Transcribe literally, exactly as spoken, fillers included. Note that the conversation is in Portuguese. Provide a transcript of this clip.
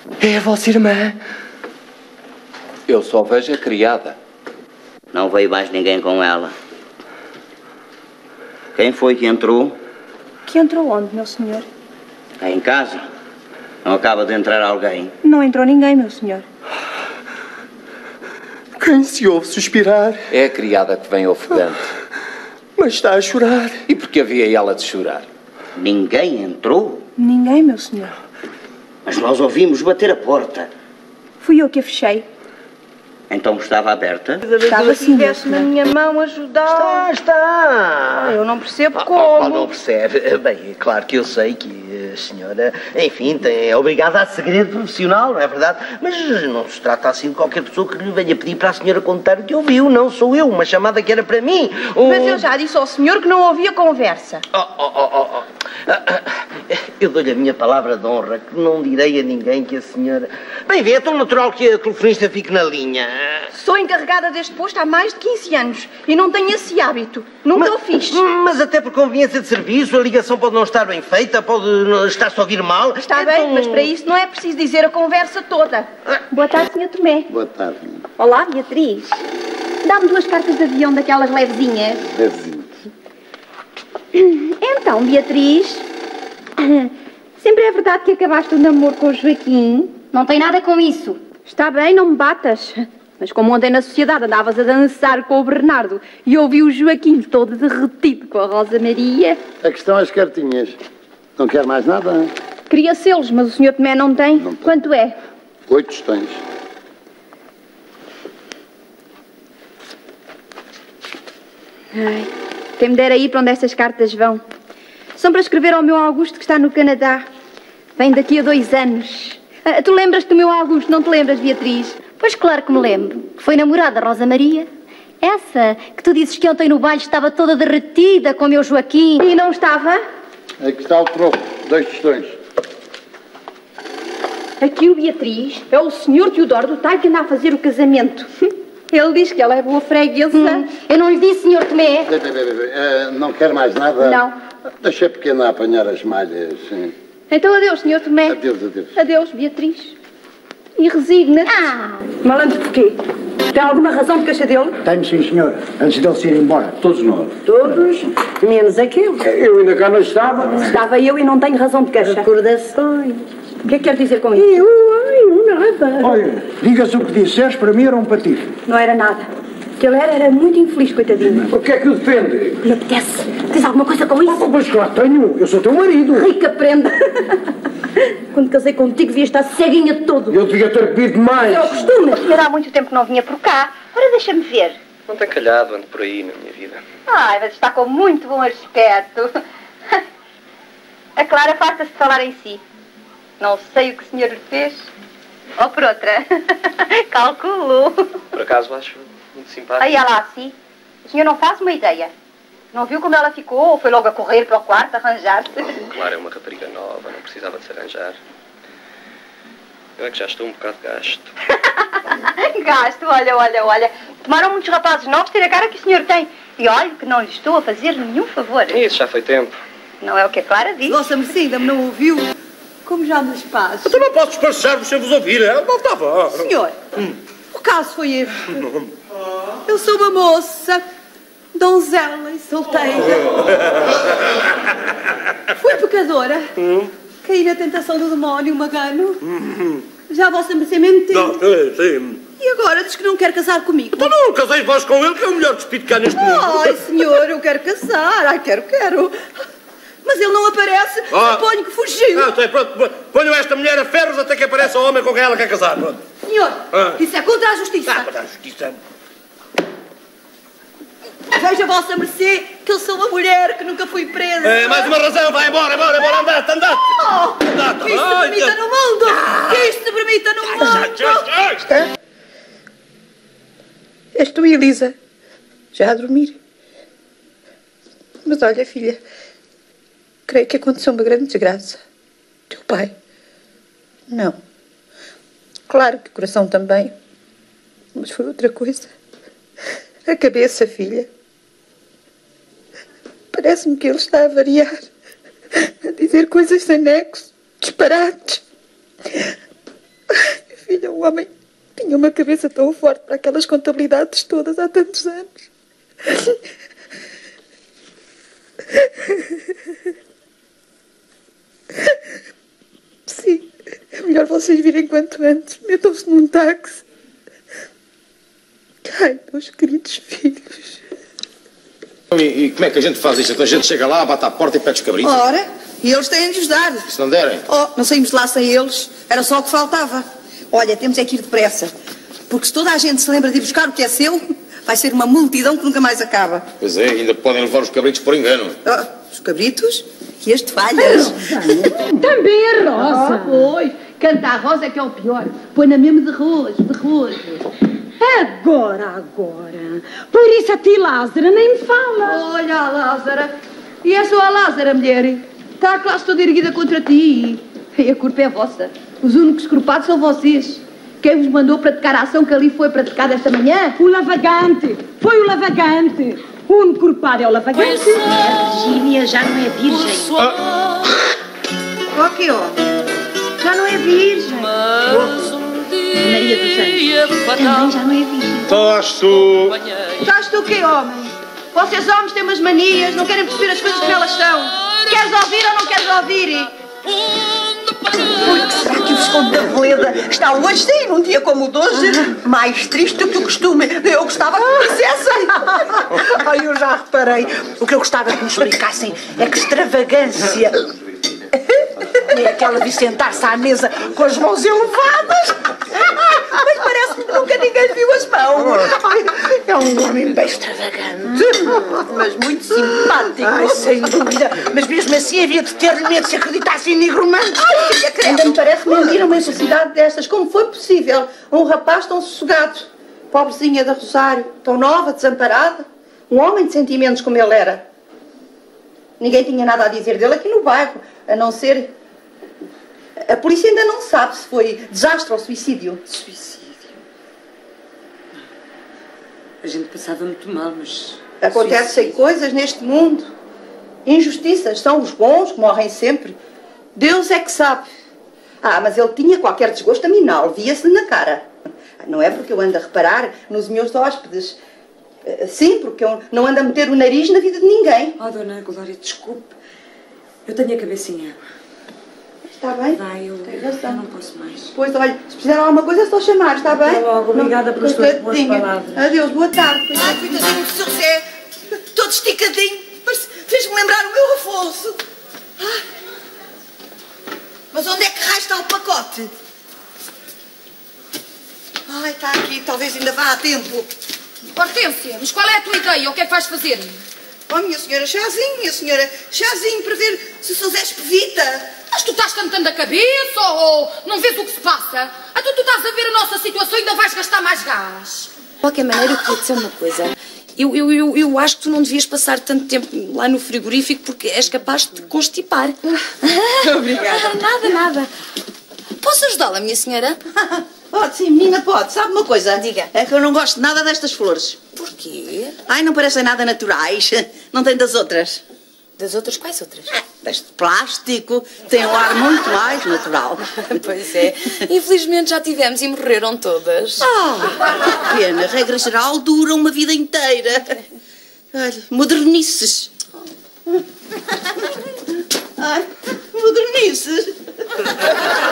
É a vossa irmã. Eu só vejo a criada. Não veio mais ninguém com ela. Quem foi que entrou? Que entrou onde, meu senhor? Cá em casa. Não acaba de entrar alguém? Não entrou ninguém, meu senhor. Quem se ouve suspirar? É a criada que vem ofegante. Mas está a chorar. E por que havia ela de chorar? Ninguém entrou? Ninguém, meu senhor. Mas nós ouvimos bater a porta. Fui eu que a fechei. Então estava aberta? Estava sim, meu na senhor. minha mão ajudar. Está, está. Eu não percebo Ah, como. oh, não percebe. Bem, é claro que eu sei que a senhora, enfim, tem, é obrigada a segredo profissional, não é verdade? Mas não se trata assim de qualquer pessoa que lhe venha pedir para a senhora contar o que ouviu. Não sou eu, uma chamada que era para mim. Um... Mas eu já disse ao senhor que não ouvia conversa. Oh, oh, oh, oh, oh. Eu dou-lhe a minha palavra de honra que não direi a ninguém que a senhora... Bem, vê, é tão natural que a telefonista fique na linha. Sou encarregada deste posto há mais de quinze anos e não tenho esse hábito. Nunca mas, o fiz. Mas até por conveniência de serviço, a ligação pode não estar bem feita, pode estar-se a ouvir mal. Está então... bem, mas para isso não é preciso dizer a conversa toda. Boa tarde, senhor Tomé. Boa tarde. Olá, Beatriz. Dá-me duas cartas de avião daquelas levezinhas. Levezinhas. Então, Beatriz, sempre é verdade que acabaste o namoro com o Joaquim? Não tem nada com isso. Está bem, não me batas. Mas como ontem na sociedade andavas a dançar com o Bernardo e ouvi o Joaquim todo derretido com a Rosa Maria... A questão é as cartinhas. Não quer mais nada? Queria sê-los, mas o senhor Tomé não tem. Não tem. Quanto é? Oito tostões. Ai, quem me dera aí para onde estas cartas vão. São para escrever ao meu Augusto que está no Canadá. Vem daqui a dois anos. Ah, tu lembras-te do meu Augusto, não te lembras, Beatriz? Pois claro que me lembro. Foi namorada da Rosa Maria. Essa que tu dizes que ontem no baile estava toda derretida com o meu Joaquim. E não estava? Aqui está o troco. Dois tostões. Aqui o Beatriz é o senhor Teodoro do Talho que anda a fazer o casamento. Ele diz que ela é boa freguesa. Hum, eu não lhe disse, senhor Tomé. Bem, bem, bem, bem. Uh, não quer mais nada? Não. Deixa a pequena apanhar as malhas. Sim. Então adeus, senhor Tomé. Adeus, adeus. Adeus, Beatriz. E resigna-te. Ah! Malandro porquê? Tem alguma razão de queixa dele? Tenho, sim, senhora. Antes dele se ir embora. Todos nós. Todos, menos aquele. Eu ainda cá não estava. Estava eu e não tenho razão de queixa. Recordações. O que é que quer dizer com isso? Eu, eu, nada. Olha, diga-se o que disseres, para mim era um patife. Não era nada. O que ele era, era muito infeliz, coitadinho. O que é que o defende? Me apetece. Tens alguma coisa com isso? Oh, pois claro, tenho. Eu sou teu marido. Rica prenda. Quando casei contigo, devia estar ceguinha de todo. Eu devia ter bebido mais. É o costume. Senhora, há muito tempo que não vinha por cá. Ora, deixa-me ver. Não tem calhado, ando por aí na minha vida. Ai, mas está com muito bom aspecto. A Clara farta-se de falar em si. Não sei o que o senhor lhe fez. Ou por outra. Calculo. Por acaso acho muito simpático. Aí ela assim. O senhor não faz uma ideia. Não viu como ela ficou ou foi logo a correr para o quarto arranjar-se? Claro, é uma rapariga nova, não precisava de se arranjar. Eu é que já estou um bocado gasto. Gasto, olha, olha, olha. Tomaram muitos rapazes novos ter a cara que o senhor tem. E olha que não lhe estou a fazer nenhum favor. Isso já foi tempo. Não é o que a Clara diz. Vossa Mercê ainda me não ouviu. Como já me faz? Eu não posso despachar-vos sem vos ouvir. Não estava. Senhor, hum. o caso foi este. Eu sou uma moça, donzela e solteira. Fui pecadora. Hum. Caí na tentação do demónio, magano. Hum. Já a vossa Mercê me entende. Não, sim, sim. E agora diz que não quer casar comigo. Então não caseis vós com ele, que é o melhor despido que há neste mundo. Ai, senhor, eu quero casar. Ai, quero, quero. Mas ele não aparece, ah. suponho que fugiu. Ah, sei, pronto, ponham esta mulher a ferros até que apareça o homem com quem ela quer casar. Pronto. Senhor, ah. isso é contra a justiça. Ah, contra a justiça. Veja a vossa mercê que eu sou uma mulher que nunca fui presa. É, mais uma razão, vai embora, embora, embora, andate, andate. Oh, andate. Que isto se permita no mundo. Ah. Que isto se permita no mundo. É? És tu, Elisa, já a dormir. Mas olha, filha, creio que aconteceu uma grande desgraça. Teu pai? Não. Claro que o coração também. Mas foi outra coisa. A cabeça, filha. Parece-me que ele está a variar. A dizer coisas sem nexo. Disparates. Olha, o homem tinha uma cabeça tão forte para aquelas contabilidades todas há tantos anos. Sim, é melhor vocês virem quanto antes. Metam-se num táxi. Ai, meus queridos filhos. E, e como é que a gente faz isto? Então a gente chega lá, bate à porta e pede os cabritos? Ora, e eles têm de os dar. Se não derem? Oh, não saímos de lá sem eles. Era só o que faltava. Olha, temos é que ir depressa. Porque se toda a gente se lembra de ir buscar o que é seu, vai ser uma multidão que nunca mais acaba. Pois é, ainda podem levar os cabritos por engano. Oh, os cabritos? E as toalhas? Também a Rosa. Ah, pois. Canta a Rosa é que é o pior. Põe-na mesmo de rojo, de rojo. Agora, agora. Por isso a ti, Lázara, nem me fala. Olha a Lázara. E é só a Lázara, mulher. Está a classe toda erguida contra ti. E a culpa é vossa. Os únicos culpados são vocês. Quem vos mandou praticar a ação que ali foi praticada esta manhã? O lavagante. Foi o lavagante. O único culpado é o lavagante. A Virgínia já não é virgem. Ah. O que, ó? Já não é virgem. Maria dos Anjos também já não é virgem. Estás tu. Estás tu o quê, homem? Vocês homens têm umas manias, não querem perceber as coisas como elas são. Queres ouvir ou não queres ouvir? Será que o Visconde da Veleda está hoje, sim, num dia como o de hoje, mais triste do que o costume? Eu gostava que me dissessem. Ai, eu já reparei. O que eu gostava que me explicassem é que extravagância é aquela de sentar-se à mesa com as mãos elevadas. Mas parece-me que nunca ninguém viu as mãos. Ai, é um homem bem extravagante, mas muito simpático. Ai, sem dúvida. Mas mesmo assim havia de ter medo se acreditasse em nigromante. Ai, filha, credo. Ainda me parece mentir uma infelicidade destas. Como foi possível um rapaz tão sossegado, pobrezinha da Rosário, tão nova, desamparada, um homem de sentimentos como ele era? Ninguém tinha nada a dizer dele aqui no bairro, a não ser... A polícia ainda não sabe se foi desastre ou suicídio. Suicídio? A gente passava muito mal, mas... Acontecem coisas neste mundo. Injustiças. São os bons que morrem sempre. Deus é que sabe. Ah, mas ele tinha qualquer desgosto aminal. Via-se na cara. Não é porque eu ando a reparar nos meus hóspedes. Sim, porque eu não ando a meter o nariz na vida de ninguém. Oh, dona Glória, desculpe. Eu tenho a cabecinha. Está bem? Vai, eu, eu não posso mais. Pois, olha, se precisar alguma coisa é só chamar, está bem? Até logo, obrigada pelas suas boas palavras. Adeus, boa tarde. Ai, coitadinho do seu Zé, todo esticadinho, mas fez-me lembrar o meu Afonso. Ai. Mas onde é que raio está o pacote? Ai, está aqui, talvez ainda vá a tempo. Hortência, mas qual é a tua ideia? O que é que vais fazer? Oh, minha senhora, chazinho, minha senhora, chazinho para ver se o seu Zé espevita. Mas tu estás cantando a cabeça ou não vês o que se passa? Então tu estás a ver a nossa situação e ainda vais gastar mais gás. De qualquer maneira, eu queria dizer uma coisa. Eu, eu, eu, eu acho que tu não devias passar tanto tempo lá no frigorífico porque és capaz de te constipar. Obrigada. Nada, nada. Posso ajudá-la, minha senhora? Pode sim, menina, pode. Sabe uma coisa? Diga. É que eu não gosto nada destas flores. Porquê? Ai, não parecem nada naturais. Não tem das outras. Das outras? Quais outras? Das de plástico. Tem um ar muito mais natural. Pois é. Infelizmente já tivemos e morreram todas. Ah, que pena. Regra geral, duram uma vida inteira. Olha, modernices. Ai, modernices.